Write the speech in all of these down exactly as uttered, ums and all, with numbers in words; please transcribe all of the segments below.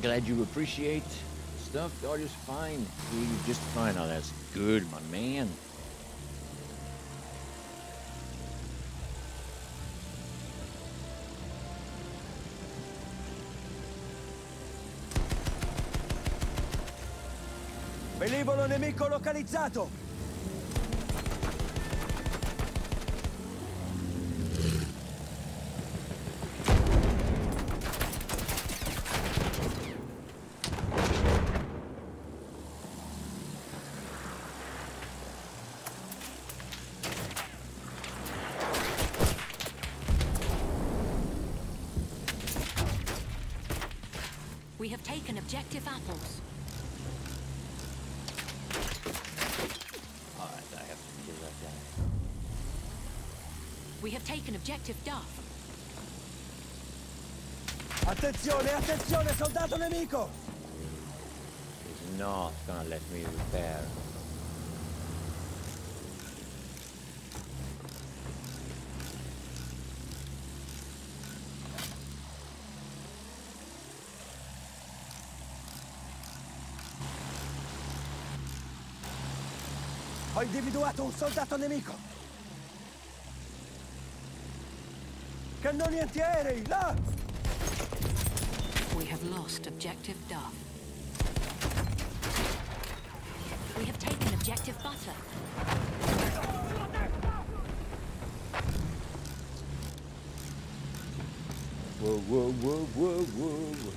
glad you appreciate stuff. The audio's fine. You're just fine. Oh, that's good, my man. Velivolo nemico localizzato! We have taken objective apples. We have taken objective Duff. Attenzione, attenzione, soldato nemico! He's not gonna let me repair. Ho individuato un soldato nemico! Cannoni antiaerei, là! We have lost objective Duff. We have taken objective Butter. Whoa, whoa, whoa, whoa, whoa.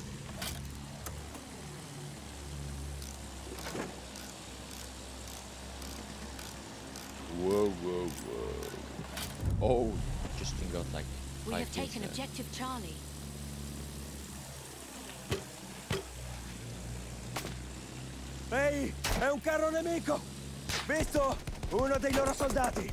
Whoa, whoa, whoa. Oh, just got like we have taken there. objective Charlie. Ehi, è un carro nemico! Visto? Uno dei loro soldati!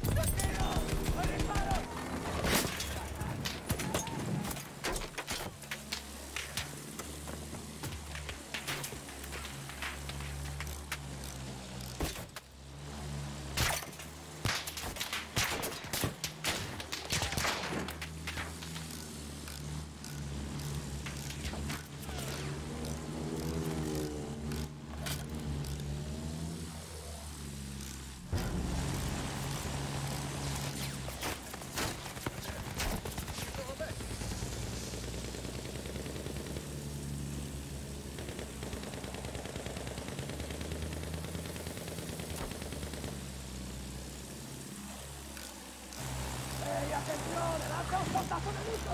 Attenzione, lancia un soldato nemico!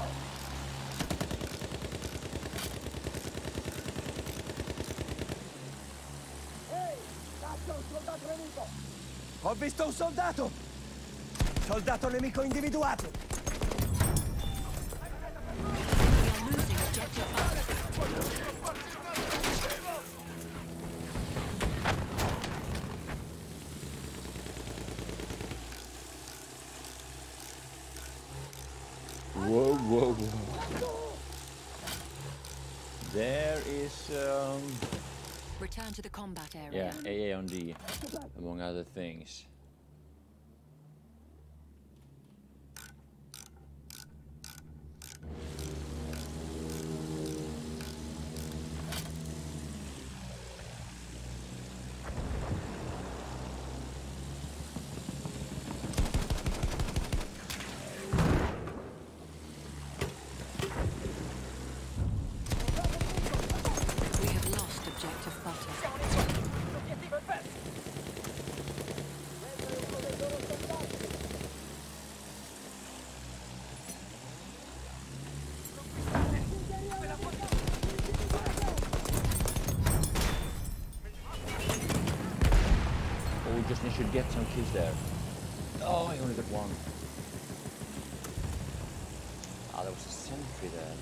Ehi, lancia un soldato nemico! Ho visto un soldato! Soldato nemico individuato! Whoa, whoa, whoa. There is, um... return to the combat area. Yeah, A A on D, among other things. Just need to get some kills there. Oh, I only got one. Ah, there was a sentry there.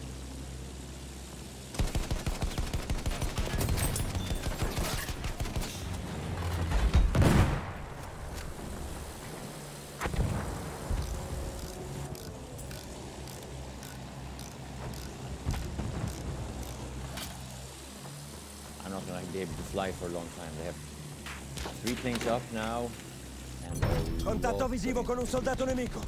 I'm not gonna be able to fly for a long time. They have three planes up now. And contatto visivo con un soldato nemico.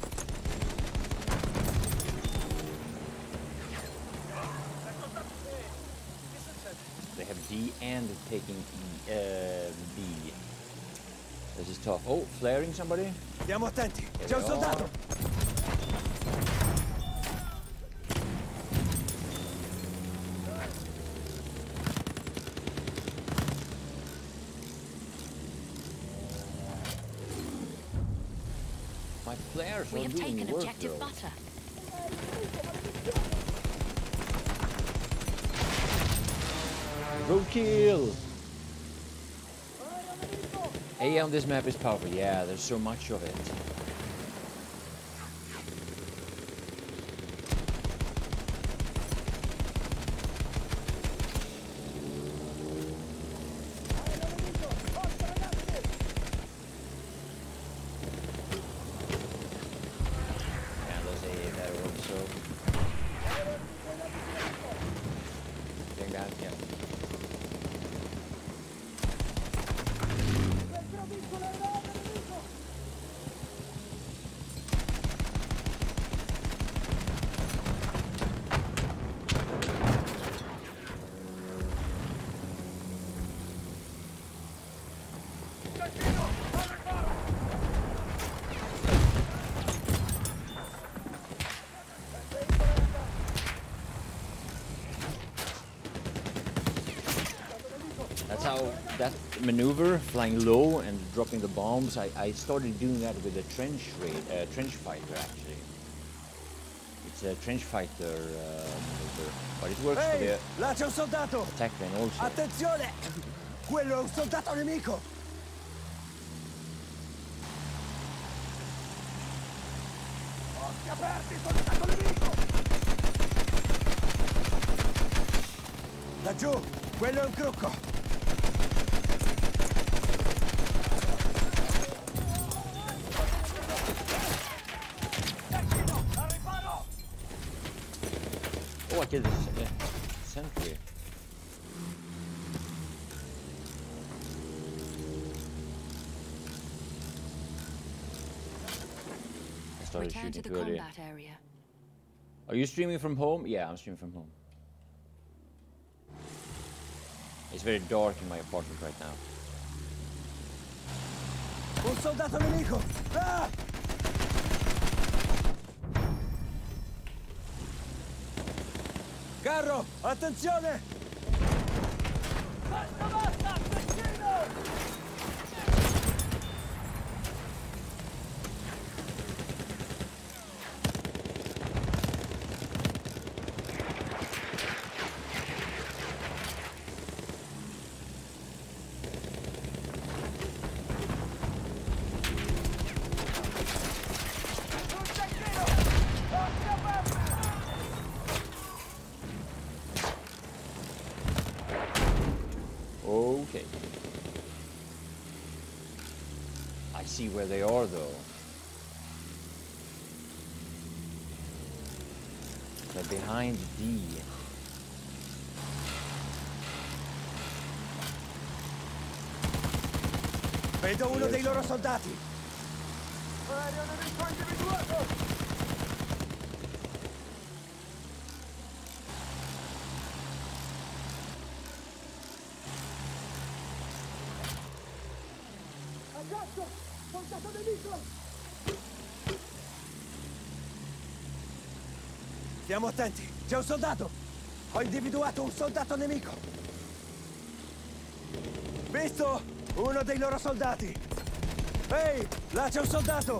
D and taking E, uh, B. This is tough. Oh, flaring somebody? Stiamo attenti, Here c'è un we soldato! are. My flares We are have doing taken work, objective though. butter. Roadkill! A on this map is powerful. Yeah, there's so much of it. Yeah, there's A there also. Take that, yeah. That's how that maneuver, flying low and dropping the bombs. I, I started doing that with a trench raid, uh, trench fighter actually. It's a trench fighter uh, maneuver, but it works for Ehi, the là c'è un soldato! attack plane also. Attenzione! Quello è un soldato nemico! Occhi aperti, soldato nemico! Laggiù, quello è un crocco! Oh, I killed this uh, sentry. I started Return to shooting the too early. combat area. Are you streaming from home? Yeah, I'm streaming from home. It's very dark in my apartment right now. Un soldato nemico! Ah! Carro, attenzione! Basta, basta, assassino! Okay. I see where they are though. They're behind D. Vedo uno dei loro soldati! Aereo nemico individuato! Aggasso! Soldato nemico! Stiamo attenti! C'è un soldato! Ho individuato un soldato nemico! Visto! Uno dei loro soldati! Ehi! Là c'è un soldato!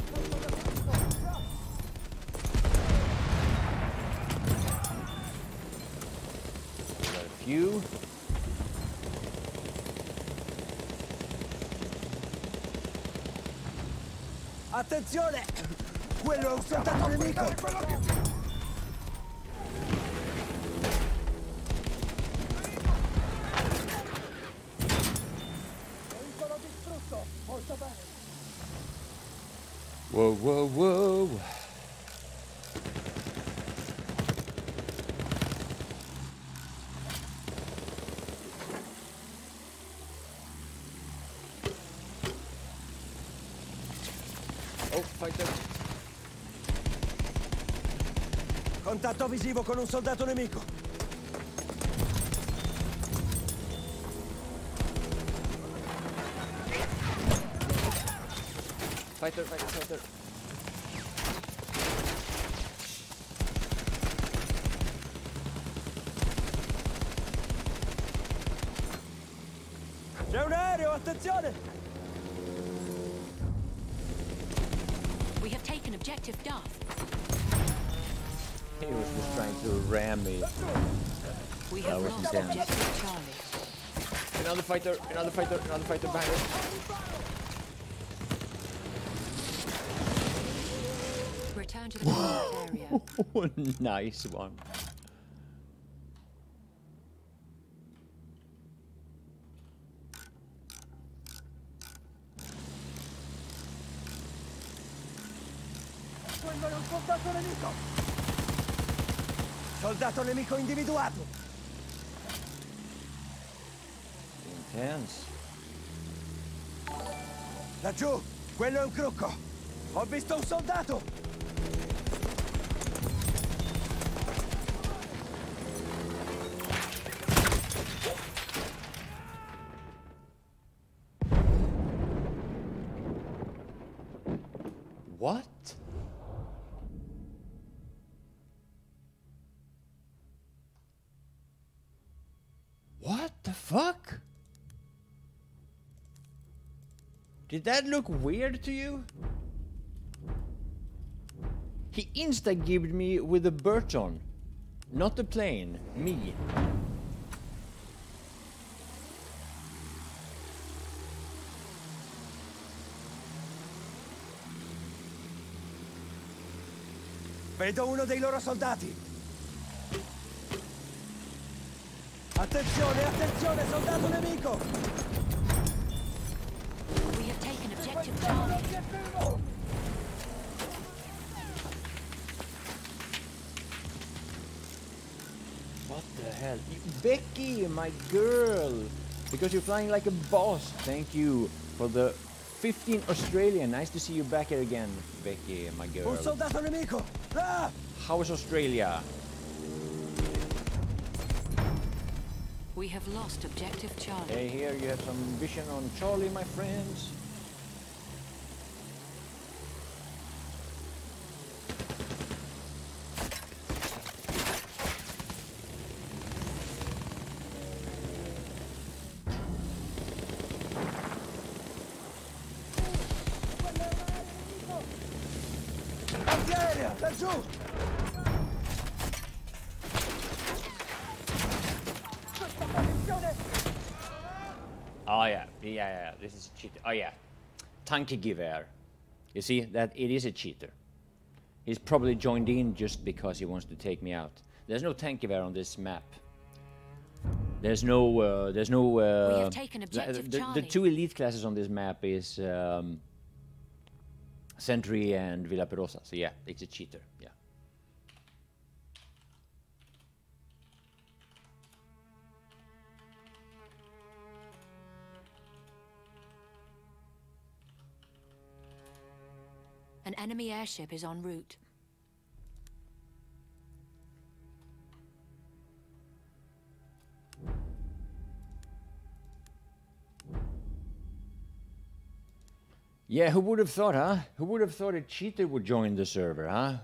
Got a few. Attenzione! Quello è un soldato nemico! Whoa, whoa, whoa. Oh, fighter. Contatto visivo con un soldato nemico! Fighter, fighter, fighter. C'è un aereo, attenzione! We have taken objective Duff. He was just trying to ram me. We That have was lost intense. objective Charlie. Another fighter, another fighter, another fighter behind us. Return to the combat area. Nice one. Quello è un soldato nemico! Soldato nemico individuato! Intense. Laggiù! Quello è un crocco! Ho visto un soldato! What? What the fuck? Did that look weird to you? He insta-gibbed me with a Burton. Not the plane, me. Vedo uno dei loro soldati! Attenzione, attenzione, soldato nemico! We have taken objective Charlie. What the hell? You- Becky, my girl! Because you're flying like a boss. Thank you for the fifteen Australian. Nice to see you back here again, Becky, my girl. Un soldato nemico! Ah! How is Australia? We have lost objective Charlie. Hey, here you have some vision on Charlie, my friends. Antiaerea, laggiù! Questa posizione! Oh yeah, yeah, yeah. This is a cheater. Oh yeah, Tankegevär. You see that it is a cheater. He's probably joined in just because he wants to take me out. There's no Tankegevär on this map. There's no, uh, there's no. Uh, We have taken objective the, the, the Charlie. two elite classes on this map is um, Sentry and Villa Perosa. So yeah, it's a cheater. Yeah. An enemy airship is en route. Yeah, who would have thought, huh? Who would have thought a cheater would join the server, huh?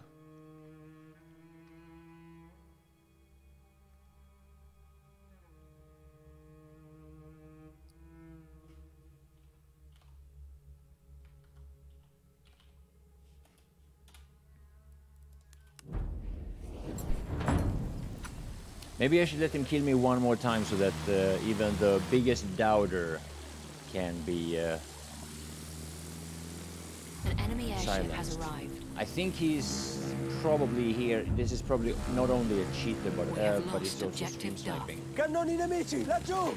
Maybe I should let him kill me one more time so that uh, even the biggest doubter can be uh, An enemy airship silenced. has arrived. I think he's probably here. This is probably not only a cheater, but We uh, have but it's lost also objective stream Duff. sniping. Cannoni nemici, laggiù!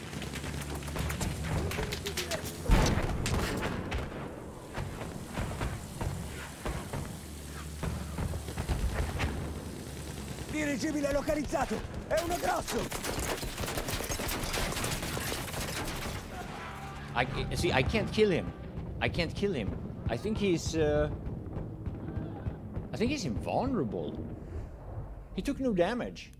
Dirigibile localizzato! È uno grosso! I see. I can't kill him. I can't kill him. I think he's. Uh, I think he's invulnerable. He took no damage.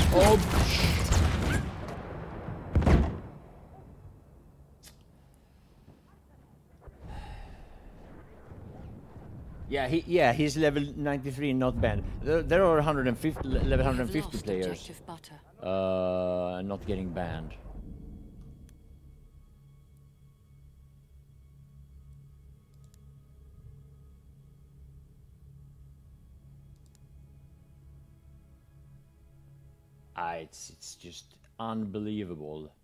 Oh, yeah, he yeah he's level ninety-three, not banned. There, there are one hundred fifty level We have one hundred fifty lost players objective butter. uh, not getting banned. Ah, it's it's just unbelievable.